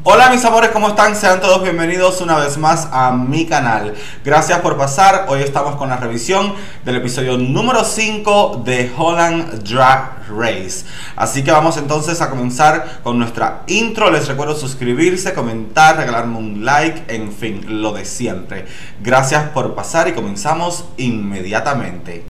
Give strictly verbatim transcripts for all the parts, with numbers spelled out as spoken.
Hola mis amores, ¿cómo están? Sean todos bienvenidos una vez más a mi canal. Gracias por pasar. Hoy estamos con la revisión del episodio número cinco de Holland Drag Race. Así que vamos entonces a comenzar con nuestra intro. Les recuerdo suscribirse, comentar, regalarme un like, en fin, lo de siempre. Gracias por pasar y comenzamos inmediatamente.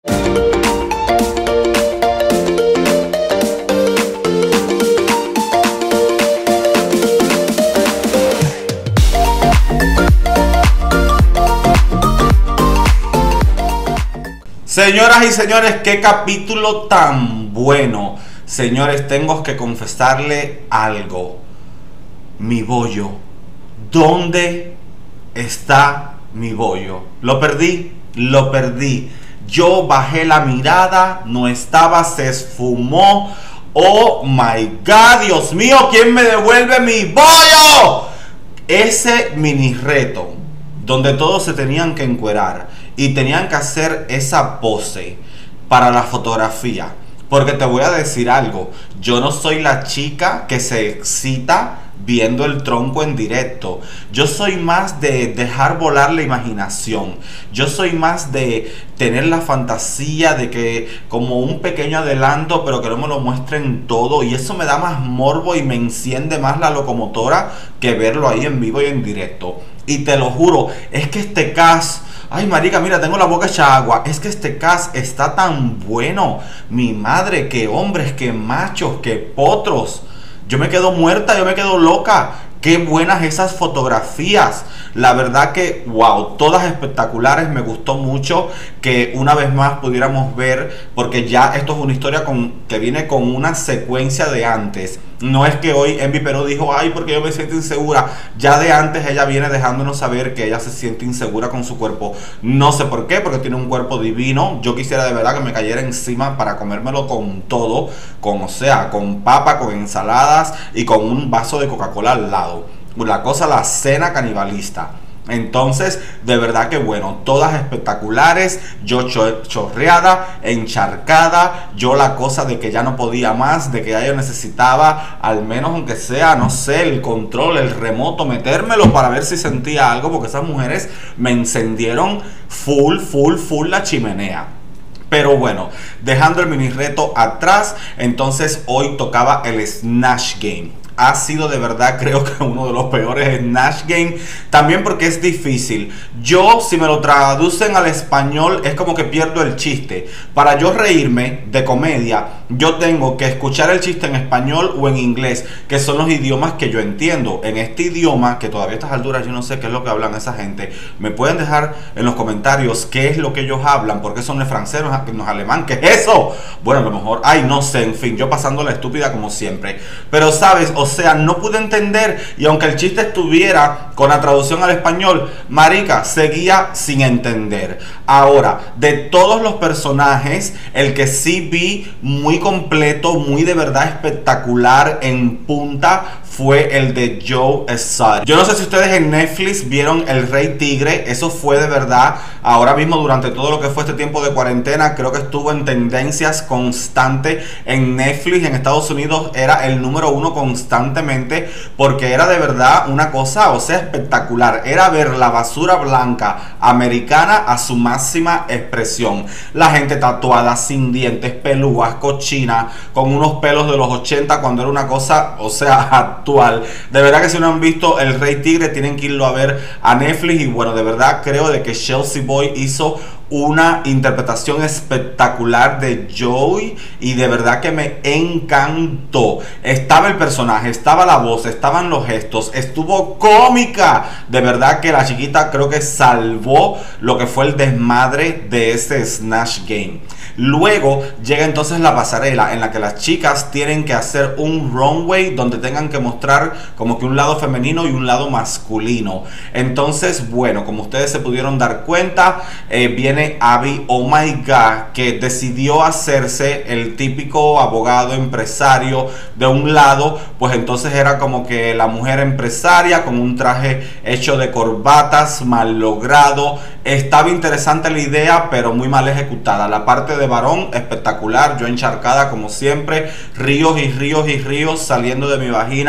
Señoras y señores, qué capítulo tan bueno. Señores, tengo que confesarle algo. Mi bollo. ¿Dónde está mi bollo? Lo perdí, lo perdí. Yo bajé la mirada, no estaba, se esfumó. Oh my God, Dios mío, ¿quién me devuelve mi bollo? Ese mini reto donde todos se tenían que encuerar y tenían que hacer esa pose para la fotografía. Porque te voy a decir algo, yo no soy la chica que se excita viendo el tronco en directo. Yo soy más de dejar volar la imaginación. Yo soy más de tener la fantasía de que como un pequeño adelanto, pero que no me lo muestren todo. Y eso me da más morbo y me enciende más la locomotora que verlo ahí en vivo y en directo. Y te lo juro, es que este cast... Ay, marica, mira, tengo la boca hecha agua. Es que este cast está tan bueno. Mi madre, qué hombres, qué machos, qué potros. Yo me quedo muerta, yo me quedo loca. Qué buenas esas fotografías. La verdad que, wow, todas espectaculares. Me gustó mucho que una vez más pudiéramos ver, porque ya esto es una historia con, que viene con una secuencia de antes. No es que hoy Envy Pero dijo, ay, porque yo me siento insegura. Ya de antes ella viene dejándonos saber que ella se siente insegura con su cuerpo. No sé por qué, porque tiene un cuerpo divino. Yo quisiera de verdad que me cayera encima para comérmelo con todo. Con, o sea, con papa, con ensaladas y con un vaso de Coca-Cola al lado. La cosa, la cena canibalista. Entonces, de verdad que bueno, todas espectaculares. Yo cho chorreada, encharcada. Yo la cosa de que ya no podía más, de que ya yo necesitaba, al menos aunque sea, no sé, el control, el remoto, metérmelo para ver si sentía algo, porque esas mujeres me encendieron full, full, full la chimenea. Pero bueno, dejando el mini reto atrás, entonces hoy tocaba el Snatch Game. Ha sido de verdad, creo que uno de los peores Snatch Game. También porque es difícil. Yo, si me lo traducen al español, es como que pierdo el chiste. Para yo reírme de comedia, yo tengo que escuchar el chiste en español o en inglés, que son los idiomas que yo entiendo. En este idioma, que todavía a estas alturas yo no sé qué es lo que hablan esa gente, me pueden dejar en los comentarios qué es lo que ellos hablan, porque son de francés, no es alemán, ¿qué es eso? Bueno, a lo mejor, ay, no sé, en fin, yo pasando la estúpida como siempre. Pero sabes, o sea, no pude entender, y aunque el chiste estuviera con la traducción al español, marica, seguía sin entender. Ahora, de todos los personajes, el que sí vi muy completo, muy de verdad espectacular en punta, fue el de Joe Exotic. Yo no sé si ustedes en Netflix vieron El Rey Tigre. Eso fue de verdad, ahora mismo durante todo lo que fue este tiempo de cuarentena, creo que estuvo en tendencias constante en Netflix. En Estados Unidos era el número uno constantemente, porque era de verdad una cosa, o sea, espectacular. Era ver la basura blanca americana a su máxima expresión. La gente tatuada, sin dientes, pelúas, cochina, con unos pelos de los ochenta, cuando era una cosa, o sea, actual. De verdad que si no han visto El Rey Tigre, tienen que irlo a ver a Netflix. Y bueno, de verdad creo de que Chelsea Boy hizo una interpretación espectacular de Joey, y de verdad que me encantó. Estaba el personaje, estaba la voz, estaban los gestos, estuvo cómica. De verdad que la chiquita creo que salvó lo que fue el desmadre de ese Snatch Game. Luego llega entonces la pasarela en la que las chicas tienen que hacer un runway donde tengan que mostrar como que un lado femenino y un lado masculino. Entonces, bueno, como ustedes se pudieron dar cuenta, eh, viene Abby, oh my God, que decidió hacerse el típico abogado empresario de un lado. Pues entonces era como que la mujer empresaria con un traje hecho de corbatas, mal logrado. Estaba interesante la idea, pero muy mal ejecutada. La parte de varón, espectacular. Yo encharcada como siempre, ríos y ríos y ríos saliendo de mi vagina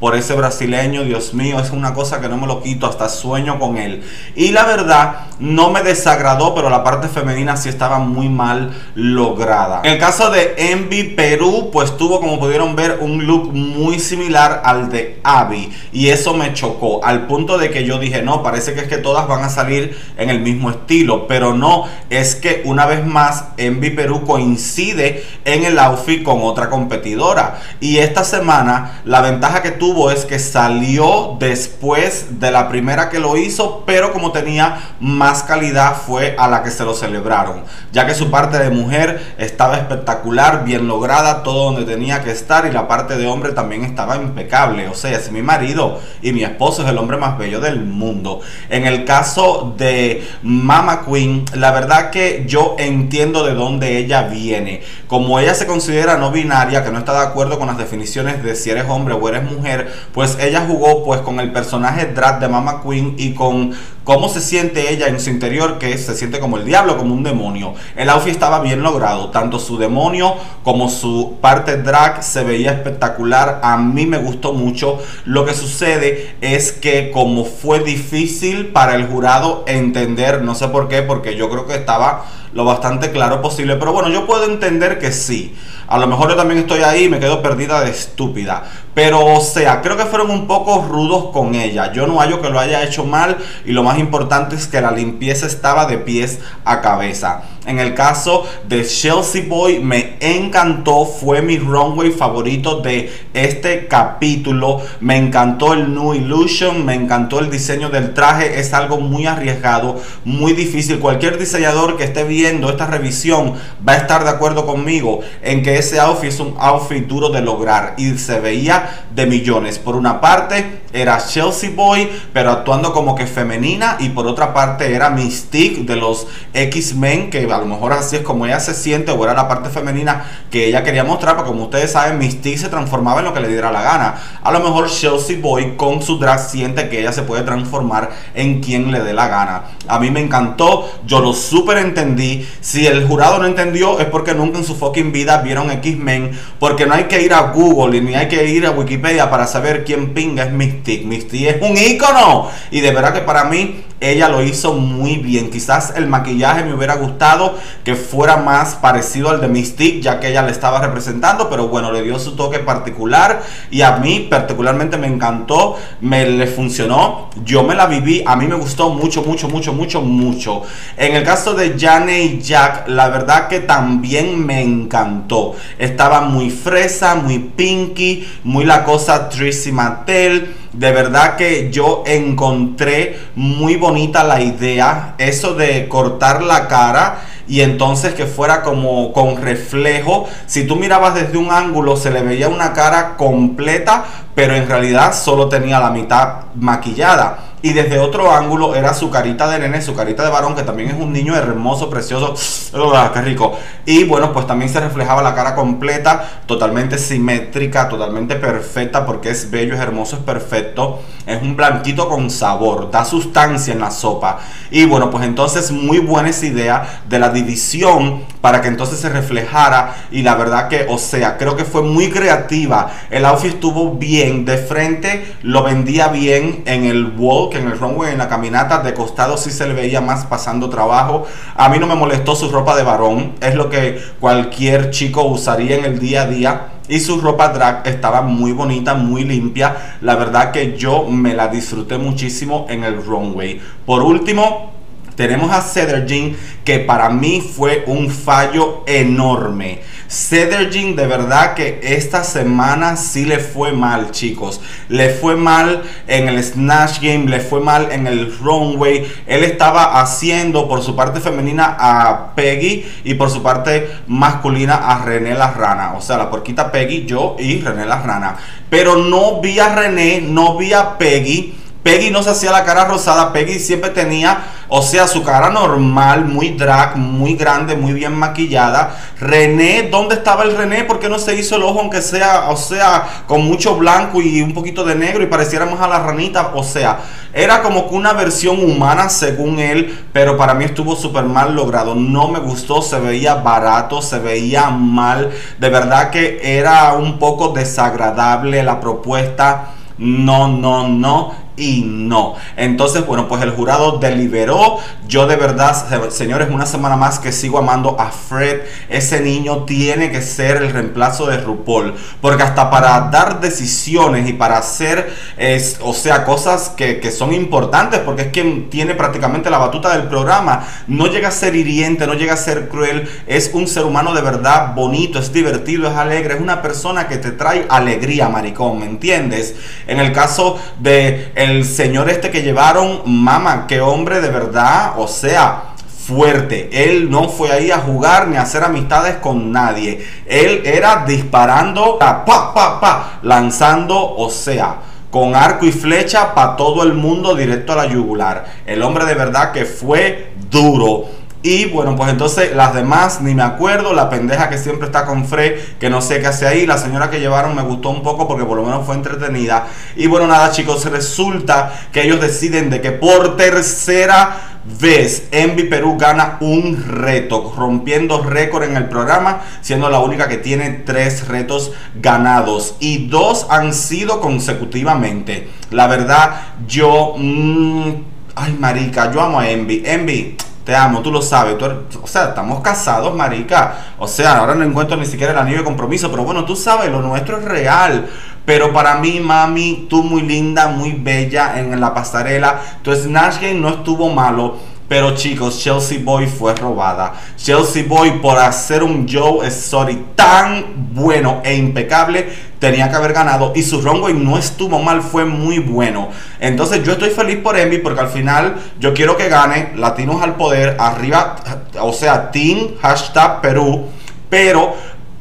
por ese brasileño. Dios mío, es una cosa que no me lo quito, hasta sueño con él. Y la verdad, no me desagradó, pero la parte femenina sí estaba muy mal lograda. En el caso de Envy Perú, pues tuvo, como pudieron ver, un look muy similar al de Abby, y eso me chocó, al punto de que yo dije, no, parece que es que todas van a salir en el mismo estilo, pero no, es que una vez más Envy Perú coincide en el outfit con otra competidora, y esta semana la ventaja que tuvo es que salió después de la primera que lo hizo, pero como tenía más calidad fue a la que se lo celebraron, ya que su parte de mujer estaba espectacular, bien lograda, todo donde tenía que estar, y la parte de hombre también estaba impecable. O sea, si mi marido y mi esposo es el hombre más bello del mundo. En el caso de Mama Queen, la verdad que yo entiendo de dónde ella viene. Como ella se considera no binaria, que no está de acuerdo con las definiciones de si eres hombre o eres mujer, pues ella jugó pues con el personaje drag de Mama Queen y con cómo se siente ella en su interior, que se siente como el diablo, como un demonio. El outfit estaba bien logrado, tanto su demonio como su parte drag se veía espectacular. A mí me gustó mucho. Lo que sucede es que como fue difícil para el jurado entender, no sé por qué, porque yo creo que estaba lo bastante claro posible, pero bueno, yo puedo entender que sí. A lo mejor yo también estoy ahí y me quedo perdida de estúpida, pero o sea, creo que fueron un poco rudos con ella. Yo no hallo que lo haya hecho mal, y lo más importante es que la limpieza estaba de pies a cabeza. En el caso de Chelsea Boy, me encantó, fue mi runway favorito de este capítulo. Me encantó el New Illusion, me encantó el diseño del traje. Es algo muy arriesgado, muy difícil. Cualquier diseñador que esté viendo esta revisión va a estar de acuerdo conmigo en que ese outfit es un outfit duro de lograr, y se veía de millones. Por una parte era Chelsea Boy, pero actuando como que femenina, y por otra parte era Mystique de los X-Men, que a lo mejor así es como ella se siente, o era la parte femenina que ella quería mostrar, porque como ustedes saben, Mystique se transformaba en lo que le diera la gana. A lo mejor Chelsea Boy con su drag siente que ella se puede transformar en quien le dé la gana. A mí me encantó, yo lo súper entendí. Si el jurado no entendió, es porque nunca en su fucking vida vieron X-Men, porque no hay que ir a Google y ni hay que ir a Wikipedia para saber quién pinga es Mystique. Mystique es un ícono, y de verdad que para mí ella lo hizo muy bien. Quizás el maquillaje me hubiera gustado que fuera más parecido al de Mystique, ya que ella le estaba representando, pero bueno, le dio su toque particular, y a mí particularmente me encantó, me le funcionó, yo me la viví, a mí me gustó mucho, mucho, mucho, mucho, mucho. En el caso de Jane y Jack, la verdad que también me encantó. Estaba muy fresa, muy pinky, muy la cosa Trixie Mattel. De verdad que yo encontré muy bonita la idea, eso de cortar la cara y entonces que fuera como con reflejo. Si tú mirabas desde un ángulo se le veía una cara completa, pero en realidad solo tenía la mitad maquillada. Y desde otro ángulo era su carita de nene, su carita de varón, que también es un niño hermoso, precioso. ¡Oh, qué rico! Y bueno, pues también se reflejaba la cara completa, totalmente simétrica, totalmente perfecta, porque es bello, es hermoso, es perfecto. Es un blanquito con sabor, da sustancia en la sopa. Y bueno, pues entonces muy buena esa idea de la división para que entonces se reflejara. Y la verdad que, o sea, creo que fue muy creativa. El outfit estuvo bien, de frente lo vendía bien en el walk, en el runway, en la caminata. De costado sí se le veía más pasando trabajo. A mí no me molestó su ropa de varón, es lo que cualquier chico usaría en el día a día. Y su ropa drag estaba muy bonita, muy limpia. La verdad que yo me la disfruté muchísimo en el runway. Por último, tenemos a Cederjean, que para mí fue un fallo enorme. Cederjean, de verdad que esta semana sí le fue mal, chicos. Le fue mal en el Snatch Game, le fue mal en el runway. Él estaba haciendo por su parte femenina a Peggy y por su parte masculina a René la Rana. O sea, la porquita Peggy, yo y René la Rana. Pero no vi a René, no vi a Peggy. Peggy no se hacía la cara rosada, Peggy siempre tenía, o sea, su cara normal, muy drag, muy grande, muy bien maquillada. René, ¿dónde estaba el René? ¿Por qué no se hizo el ojo aunque sea, o sea, con mucho blanco y un poquito de negro y pareciera más a la ranita? O sea, era como que una versión humana según él, pero para mí estuvo súper mal logrado. No me gustó, se veía barato, se veía mal. De verdad que era un poco desagradable la propuesta. no, no, no y no. Entonces, bueno, pues el jurado deliberó. Yo de verdad, señores, una semana más que sigo amando a Fred. Ese niño tiene que ser el reemplazo de RuPaul, porque hasta para dar decisiones y para hacer, es, o sea, cosas que, que son importantes, porque es quien tiene prácticamente la batuta del programa, no llega a ser hiriente, no llega a ser cruel. Es un ser humano de verdad bonito, es divertido, es alegre, es una persona que te trae alegría, maricón, ¿me entiendes? En el caso de el señor este que llevaron, mamá, qué hombre de verdad, o sea, fuerte. Él no fue ahí a jugar ni a hacer amistades con nadie. Él era disparando, pa, pa, pa, lanzando, o sea, con arco y flecha para todo el mundo directo a la yugular. El hombre de verdad que fue duro. Y bueno, pues entonces las demás ni me acuerdo. La pendeja que siempre está con Fred, que no sé qué hace ahí. La señora que llevaron me gustó un poco porque por lo menos fue entretenida. Y bueno, nada, chicos, resulta que ellos deciden de que por tercera vez Envy Perú gana un reto, rompiendo récord en el programa, siendo la única que tiene tres retos ganados y dos han sido consecutivamente. La verdad, yo mmm, ay, marica, yo amo a Envy. Envy, te amo, tú lo sabes, tú eres, o sea, estamos casados, marica. O sea, ahora no encuentro ni siquiera el anillo de compromiso, pero bueno, tú sabes, lo nuestro es real. Pero para mí, mami, tú muy linda, muy bella en la pasarela. Tu Snatch Game no estuvo malo. Pero chicos, Chelsea Boy fue robada. Chelsea Boy, por hacer un Joe Exotic tan bueno e impecable, tenía que haber ganado. Y su runway no estuvo mal, fue muy bueno. Entonces yo estoy feliz por Envy, porque al final yo quiero que gane Latinos al Poder. Arriba, o sea, Team Hashtag Perú. Pero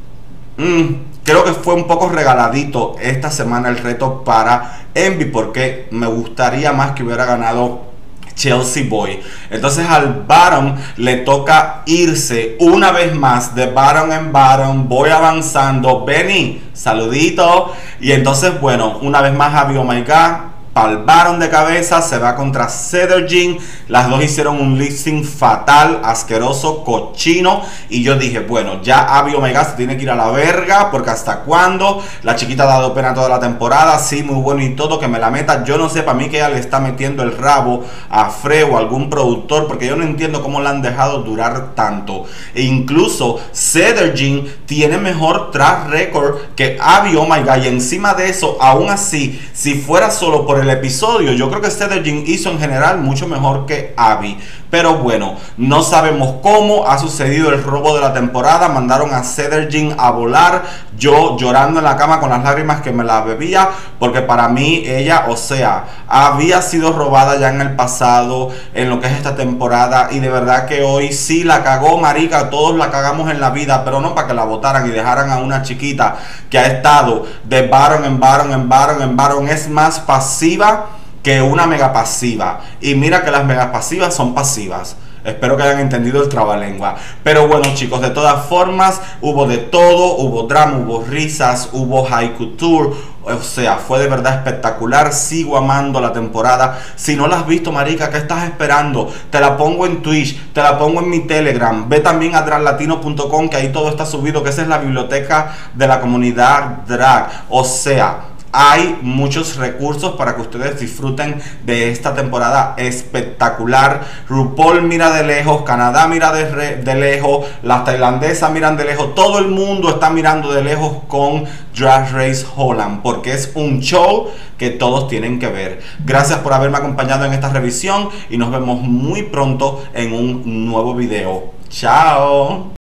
mmm, creo que fue un poco regaladito esta semana el reto para Envy, porque me gustaría más que hubiera ganado Chelsea Boy. Entonces al Baron le toca irse una vez más de Baron en Baron. Voy avanzando. Benny, saludito. Y entonces, bueno, una vez más Abby Oh My God para el Baron de cabeza, se va contra Cedar Jean. Las dos hicieron un lip sync fatal, asqueroso, cochino. Y yo dije, bueno, ya Abby Oh My God se tiene que ir a la verga, porque hasta cuándo. La chiquita ha dado pena toda la temporada, sí, muy bueno y todo, que me la meta. Yo no sé, para mí que ella le está metiendo el rabo a Fred o a algún productor, porque yo no entiendo cómo la han dejado durar tanto. E incluso Cedar Jean tiene mejor track record que Abby Oh My God. Y encima de eso, aún así, si fuera solo por el episodio, yo creo que Cedar Jean hizo en general mucho mejor que Abby. Pero bueno, no sabemos cómo ha sucedido el robo de la temporada. Mandaron a Cedar Jean a volar. Yo llorando en la cama con las lágrimas que me las bebía, porque para mí ella, o sea, había sido robada ya en el pasado, en lo que es esta temporada. Y de verdad que hoy sí la cagó, marica. Todos la cagamos en la vida, pero no para que la votaran y dejaran a una chiquita que ha estado de Baron en Baron en Baron en Baron. Es más pasiva que una mega pasiva. Y mira que las mega pasivas son pasivas. Espero que hayan entendido el trabalengua. Pero bueno, chicos, de todas formas, hubo de todo. Hubo drama, hubo risas, hubo high couture. O sea, fue de verdad espectacular. Sigo amando la temporada. Si no la has visto, marica, ¿qué estás esperando? Te la pongo en Twitch, te la pongo en mi Telegram. Ve también a drag latino punto com, que ahí todo está subido, que esa es la biblioteca de la comunidad drag. O sea, hay muchos recursos para que ustedes disfruten de esta temporada espectacular. RuPaul mira de lejos, Canadá mira de, re, de lejos, las tailandesas miran de lejos, todo el mundo está mirando de lejos con Drag Race Holland, porque es un show que todos tienen que ver. Gracias por haberme acompañado en esta revisión y nos vemos muy pronto en un nuevo video. Chao.